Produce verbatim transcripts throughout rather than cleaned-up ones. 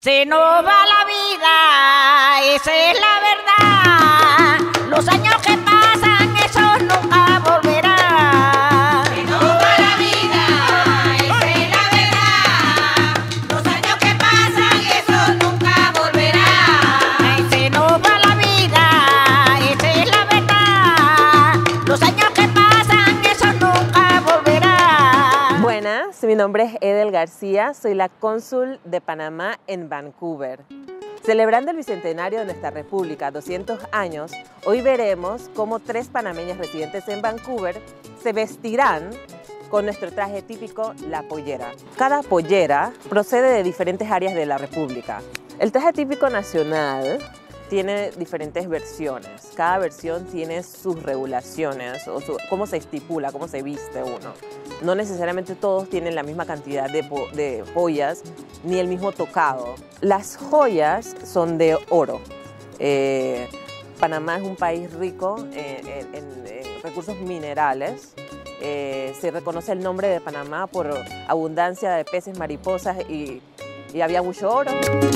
Se nos va la vida, esa es la verdad. Los años que pasan, esos nunca volverán. Se nos va la vida, esa es la verdad. Los años que pasan, esos nunca volverán. Ay, se nos va la vida, esa es la verdad. Los años que pasan, esos nunca volverán. Buenas, mi nombre es Edel García, soy la cónsul de Panamá en Vancouver. Celebrando el bicentenario de nuestra república, doscientos años, hoy veremos cómo tres panameñas residentes en Vancouver se vestirán con nuestro traje típico, la pollera. Cada pollera procede de diferentes áreas de la república. El traje típico nacional tiene diferentes versiones. Cada versión tiene sus regulaciones, o su, cómo se estipula, cómo se viste uno. No necesariamente todos tienen la misma cantidad de, de joyas ni el mismo tocado. Las joyas son de oro. Eh, Panamá es un país rico en, en, en recursos minerales. Eh, se reconoce el nombre de Panamá por abundancia de peces, mariposas y, y había mucho oro.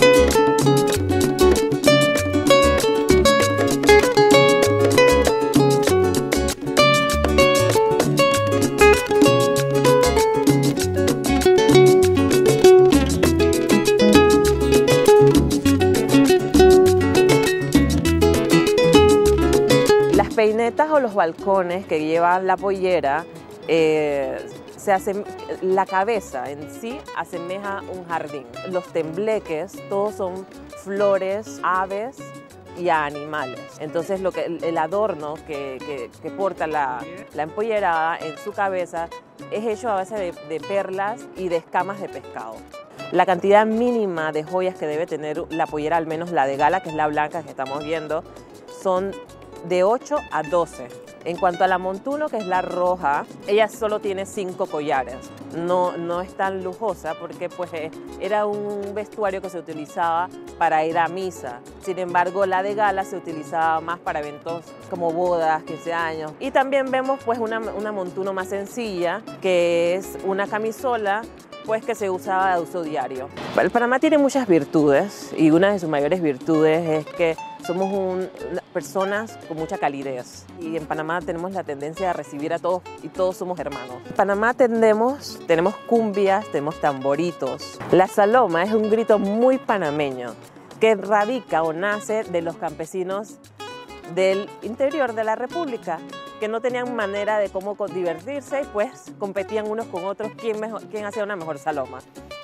Las peinetas o los balcones que llevan la pollera, eh, se hacen, la cabeza en sí asemeja un jardín. Los tembleques, todos son flores, aves y animales. Entonces lo que, el adorno que, que, que porta la, la empollerada en su cabeza es hecho a base de, de perlas y de escamas de pescado. La cantidad mínima de joyas que debe tener la pollera, al menos la de gala, que es la blanca que estamos viendo, son de ocho a doce. En cuanto a la montuno, que es la roja, ella solo tiene cinco collares. No, no es tan lujosa porque pues, era un vestuario que se utilizaba para ir a misa. Sin embargo, la de gala se utilizaba más para eventos como bodas, quince años. Y también vemos pues, una, una montuno más sencilla, que es una camisola pues que se usaba de uso diario. El Panamá tiene muchas virtudes y una de sus mayores virtudes es que somos un, personas con mucha calidez y en Panamá tenemos la tendencia a recibir a todos y todos somos hermanos. En Panamá tendemos, tenemos cumbias, tenemos tamboritos. La saloma es un grito muy panameño que radica o nace de los campesinos del interior de la república, que no tenían manera de cómo divertirse y pues competían unos con otros quién, mejor, quién hacía una mejor saloma.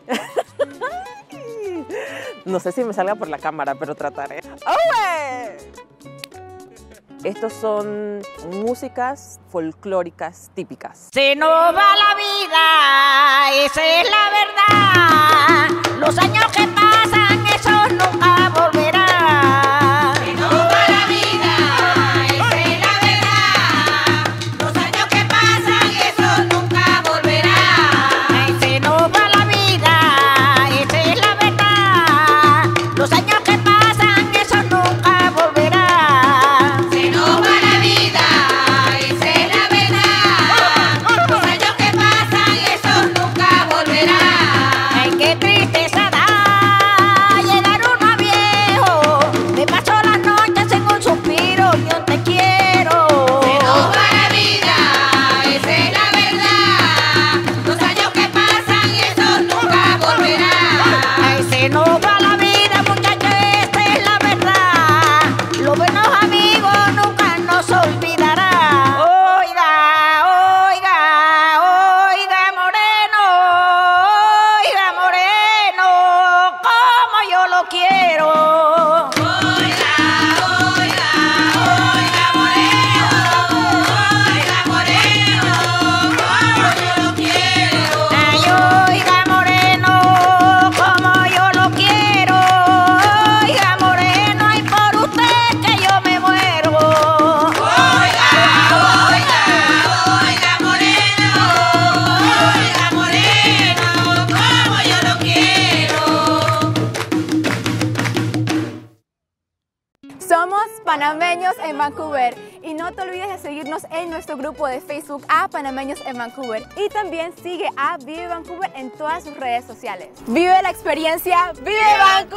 No sé si me salga por la cámara, pero trataré. ¡Owe! Estos son músicas folclóricas típicas. Se nos va la vida, esa es la verdad. Los años que pasan, esos nunca volverán. Se nos va la vida, esa es la verdad. Los años que pasan, esos nunca volverán. Ay, se nos va la vida, esa es la verdad. Los años que pasan, esos nunca volverán. Se nos va la vida, esa es la verdad. Los años que pasan, esos nunca volverán. Ay, qué tristeza da llegar uno a viejo. Me paso las noches en un suspiro y un te quiero. Se nos va la vida, esa es la verdad. Los años que pasan, esos nunca volverán. Ay, se nos va la vida, muchachos, esta es la verdad. Los buenos amigos nunca nos olvidarán. Oiga, oiga, oiga, Moreno, oiga, Moreno, como yo lo quiero. Oiga, oiga, oiga, Moreno, oiga, Moreno, como yo lo quiero. Ay, oiga, Moreno, como yo lo quiero. Oiga, Moreno, ay, por usted que yo me muero. Oiga, oiga, oiga, Moreno, oiga, Moreno, como yo lo quiero. Somos panameños en Vancouver y no te olvides de seguirnos en nuestro grupo de Facebook a Panameños en Vancouver y también sigue a Vive Vancouver en todas sus redes sociales. ¡Vive la experiencia! ¡Vive Vancouver!